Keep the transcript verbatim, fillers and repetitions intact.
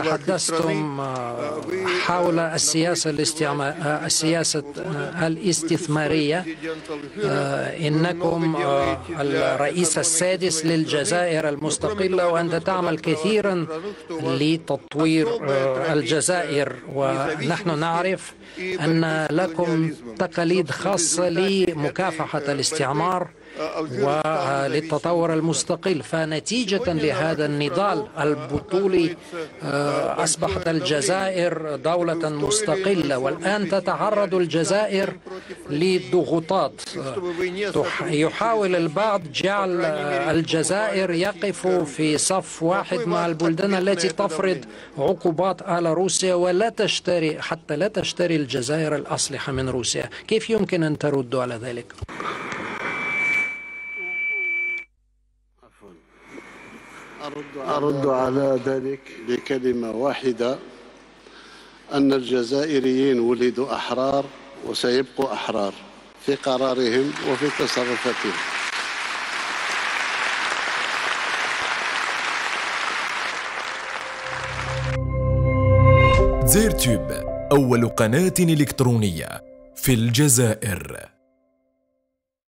تحدثتم حول السياسة الاستعمار السياسة الاستثمارية. إنكم الرئيس السادس للجزائر المستقلة، وأنت تعمل كثيرا لتطوير الجزائر، ونحن نعرف أن لكم تقاليد خاصة لمكافحة الاستعمار وللتطور المستقل. فنتيجة لهذا النضال البطولي أصبحت الجزائر دولة مستقلة، والآن تتعرض الجزائر لضغوطات. يحاول البعض جعل الجزائر يقف في صف واحد مع البلدان التي تفرض عقوبات على روسيا ولا تشتري حتى لا تشتري الجزائر الأسلحة من روسيا. كيف يمكن أن تردوا على ذلك؟ أرد على ذلك بكلمة واحدة: أن الجزائريين ولدوا أحرار وسيبقوا أحرار في قرارهم وفي تصرفاتهم. زيرتيوب، أول قناة إلكترونية في الجزائر.